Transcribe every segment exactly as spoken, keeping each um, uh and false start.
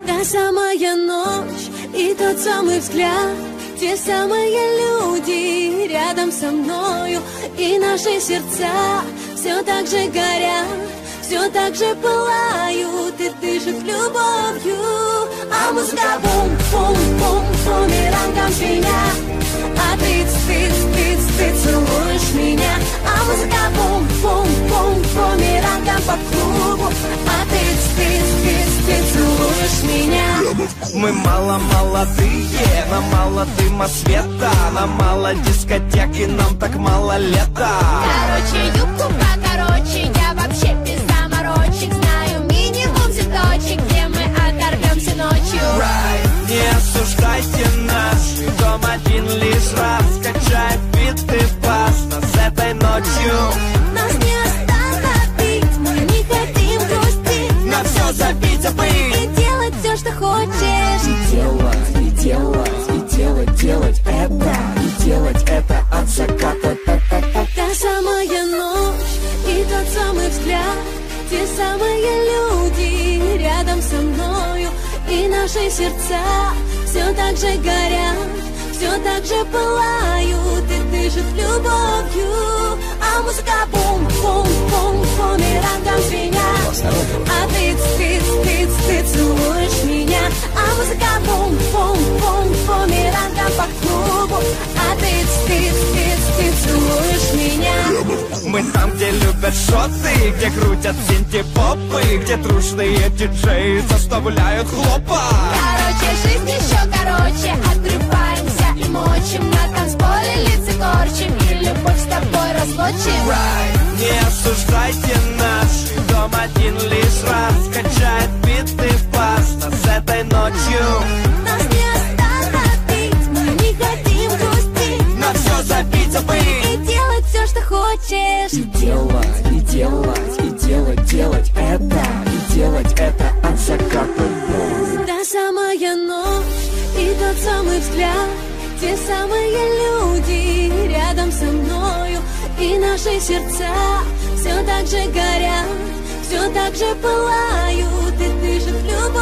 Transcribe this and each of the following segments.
Та самая ночь и тот самый взгляд, те самые люди рядом со мною, и наши сердца все так же горят, все так же пылают и дышат любовью. А музыка бум-бум-бум бумерангом звенят, а ты, ты, ты, ты целуешь меня. А музыка бум-бум-бум бумерангом по кругу, а ты, ты, ты, ты целуешь меня. Мы мало молодые, нам мало дыма света, нам мало дискотек и нам так мало лета. Короче, юбку покороче, я вообще без заморочек, знаю минимум цветочек, где мы оторвемся ночью. Right. Не осуждайте нас, дом один лишь раз, качает бит и бас нас этой ночью. Нас не остановить, мы не хотим грустить, на все забить, забыть и делать все, что хочешь. И делать, и делать, и делать, делать это, и делать это от заката. Та самая ночь и тот самый взгляд, те самые люди рядом со мною, и наши сердца все так же горят, все так же пылают и дышат любовью. А музыка бум-бум-бум бумерангом звенят, а ты, ты, ты, ты целуешь меня. А музыка бум-бум-бум бумерангом по кругу, а ты, ты, ты, ты целуешь меня. Мы там, где любят шоты, где крутят синти-попы, где трушные диджеи заставляют хлопать. Короче, жизнь еще короче, отрываемся и мочим, на танцполе лица корчим и любовь с тобой разлучим. Right. Не осуждайте нас, дом один лишь раз, качает бит и бас нас этой ночью. Нас не остановить, мы не хотим грустить, на все забить, забыть и делать все, что хочешь. И делать, и делать, и делать, делать это, и делать это от заката. Та самая ночь и тот самый взгляд, те самые люди рядом со мною, и наши сердца все так же горят, все так же пылают и дышат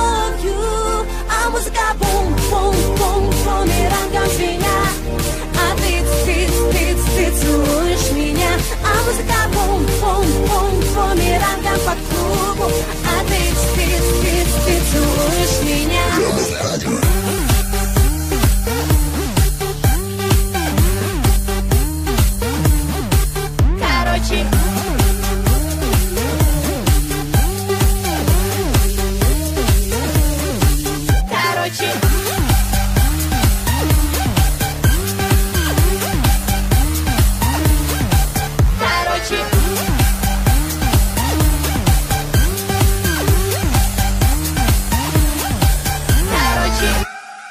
любовью. А музыка бум-бум-бум бумерангом звенят, а ты, ты, ты, ты целуешь меня. А музыка бум-бум-бум бумерангом по кругу, а ты, ты, ты, ты целуешь меня. Короче, короче, короче. Короче.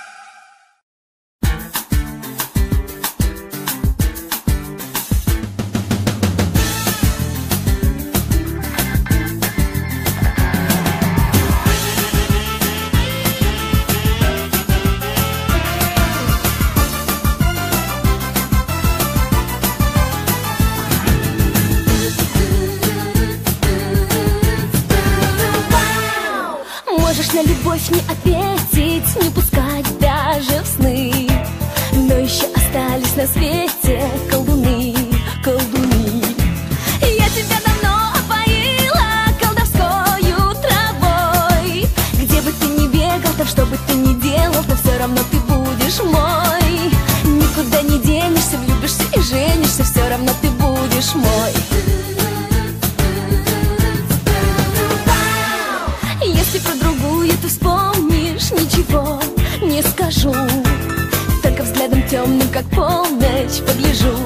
Можешь на любовь не ответить, не пускать даже в сны, но еще остались на свете колдуны, колдуны. Я тебя давно опоила колдовскою травой. Где бы ты ни бегал, там что бы ты ни делал, то все равно ты будешь мой. Никуда не денешься, влюбишься и женишься, все равно ты будешь мой. Если про другую ты вспомнишь, ничего не скажу, только взглядом темным, как полночь, погляжу.